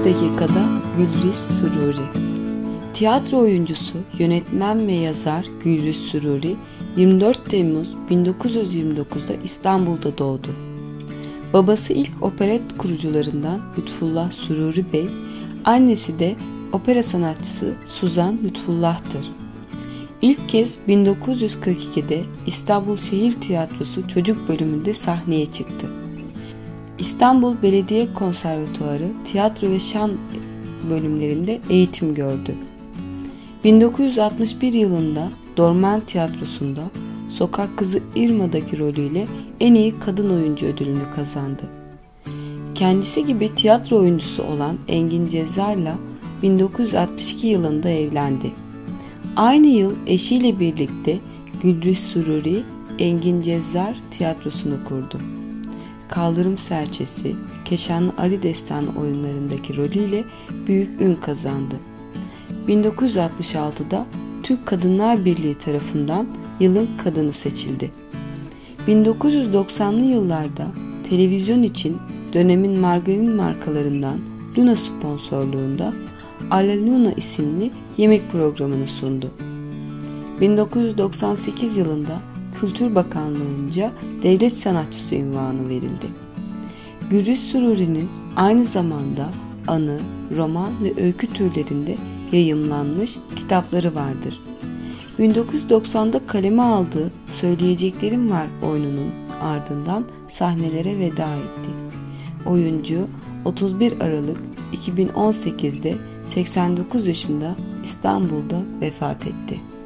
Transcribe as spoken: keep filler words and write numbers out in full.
Bir dakikada Gülriz Sururi. Tiyatro oyuncusu, yönetmen ve yazar Gülriz Sururi yirmi dört Temmuz bin dokuz yüz yirmi dokuz'da İstanbul'da doğdu. Babası ilk operet kurucularından Lütfullah Sururi Bey, annesi de opera sanatçısı Suzan Lütfullah'tır. İlk kez bin dokuz yüz kırk iki'de İstanbul Şehir Tiyatrosu Çocuk Bölümünde sahneye çıktı. İstanbul Belediye Konservatuarı Tiyatro ve Şan bölümlerinde eğitim gördü. bin dokuz yüz altmış bir yılında Dormen Tiyatrosu'nda Sokak Kızı Irma'daki rolüyle en iyi kadın oyuncu ödülünü kazandı. Kendisi gibi tiyatro oyuncusu olan Engin Cezzar'la bin dokuz yüz altmış iki yılında evlendi. Aynı yıl eşiyle birlikte Gülriz Sururi Engin Cezzar Tiyatrosu'nu kurdu. Kaldırım Serçesi, Keşanlı Ali Destanı oyunlarındaki rolüyle büyük ün kazandı. bin dokuz yüz altmış altı'da Türk Kadınlar Birliği tarafından yılın kadını seçildi. bin dokuz yüz doksan'lı yıllarda televizyon için dönemin margarin markalarından Luna sponsorluğunda Alla Luna isimli yemek programını sundu. bin dokuz yüz doksan sekiz yılında Kültür Bakanlığı'nca devlet sanatçısı unvanı verildi. Gülriz Sururi'nin aynı zamanda anı, roman ve öykü türlerinde yayımlanmış kitapları vardır. bin dokuz yüz doksan'da kaleme aldığı Söyleyeceklerim Var oyununun ardından sahnelere veda etti. Oyuncu otuz bir Aralık iki bin on sekiz'de seksen dokuz yaşında İstanbul'da vefat etti.